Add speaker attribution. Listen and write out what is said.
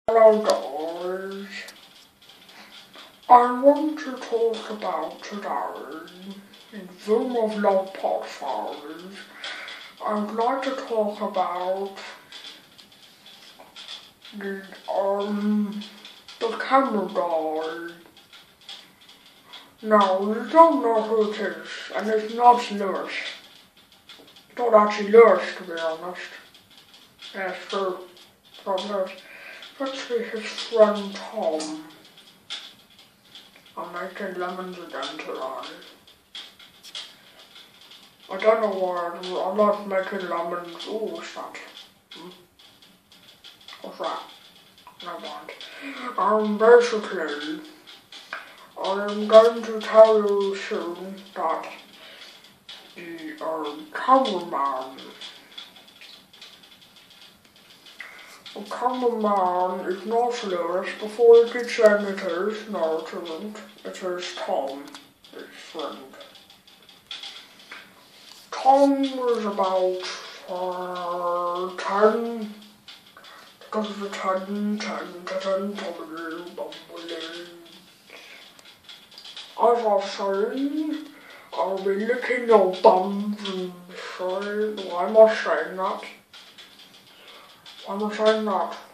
Speaker 1: Hello guys, I want to talk about today, in Wilma's Love Part 5, I'd like to talk about the camera guy. Now, you don't know who it is, and it's not Lewis. It's not actually Lewis, to be honest. Yeah, it's true. It's not Lewis. It's actually his friend Tom. I'm making lemons again today. I don't know why, I like making lemons. Ooh, what's that? What's that? Never mind. Basically, I'm going to tell you soon that the cameraman is not Lewis. Before you keep saying it is, no it isn't. It is Tom, his friend. Tom was about 10, because of the 10 W bumbling. As I've seen, I'll be licking your bums and saying, why am I saying that? Why am I saying that?